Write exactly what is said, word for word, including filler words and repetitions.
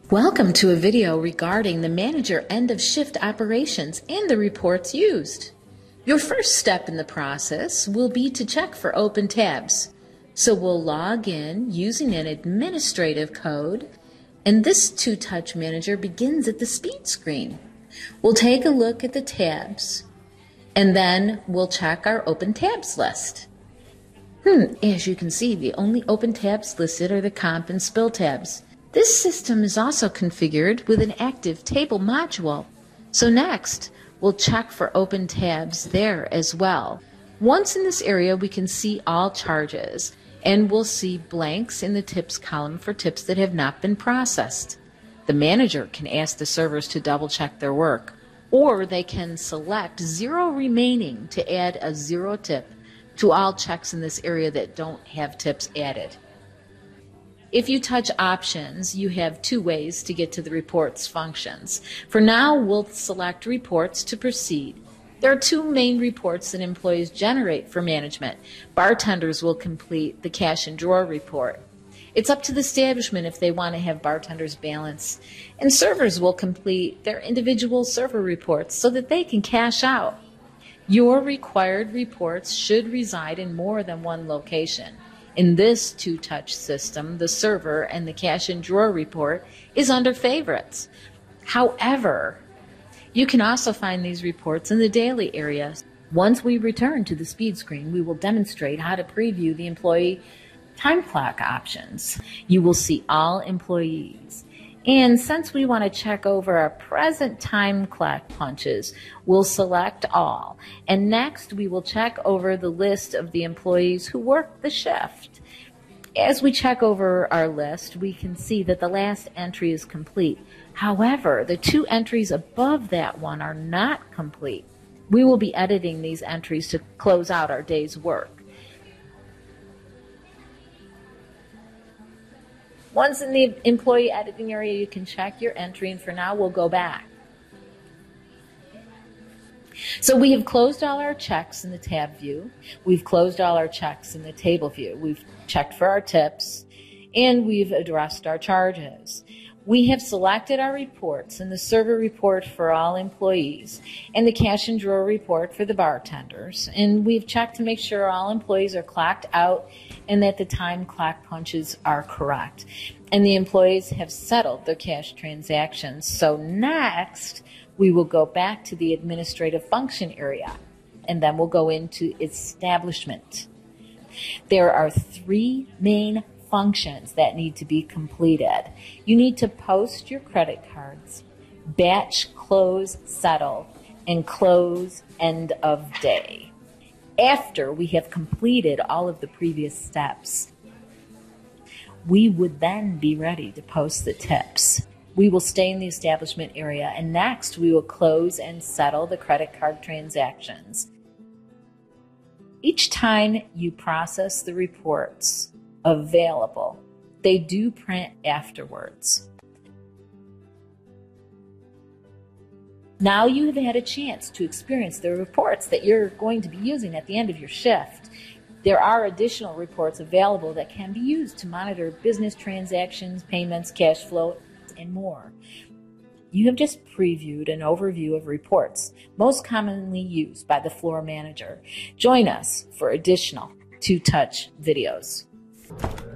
Welcome to a video regarding the manager end of shift operations and the reports used. Your first step in the process will be to check for open tabs. So we'll log in using an administrative code, and this two-touch manager begins at the speed screen. We'll take a look at the tabs, and then we'll check our open tabs list. Hmm, as you can see, the only open tabs listed are the comp and spill tabs. This system is also configured with an active table module. So next, we'll check for open tabs there as well. Once in this area, we can see all charges, and we'll see blanks in the tips column for tips that have not been processed. The manager can ask the servers to double check their work, or they can select zero remaining to add a zero tip to all checks in this area that don't have tips added. If you touch options, you have two ways to get to the reports functions. For now, we'll select reports to proceed. There are two main reports that employees generate for management. Bartenders will complete the cash and drawer report. It's up to the establishment if they want to have bartenders balance. And servers will complete their individual server reports so that they can cash out. Your required reports should reside in more than one location. In this two-touch system, the server and the cash and drawer report is under favorites. However, you can also find these reports in the daily area. Once we return to the speed screen, we will demonstrate how to preview the employee time clock options. You will see all employees. And since we want to check over our present time clock punches, we'll select all. And next, we will check over the list of the employees who worked the shift. As we check over our list, we can see that the last entry is complete. However, the two entries above that one are not complete. We will be editing these entries to close out our day's work. Once in the employee editing area, you can check your entry, and for now, we'll go back. So we have closed all our checks in the tab view. We've closed all our checks in the table view. We've checked for our tips, and we've addressed our charges. We have selected our reports in the server report for all employees and the cash and drawer report for the bartenders. And we've checked to make sure all employees are clocked out and that the time clock punches are correct. And the employees have settled their cash transactions. So next, we will go back to the administrative function area, and then we'll go into establishment. There are three main functions that need to be completed. You need to post your credit cards, batch, close, settle, and close end of day. After we have completed all of the previous steps, we would then be ready to post the tips. We will stay in the establishment area, and next we will close and settle the credit card transactions. Each time you process the reports available, they do print afterwards. Now you have had a chance to experience the reports that you're going to be using at the end of your shift. There are additional reports available that can be used to monitor business transactions, payments, cash flow, and more. You have just previewed an overview of reports most commonly used by the floor manager. Join us for additional two-touch videos.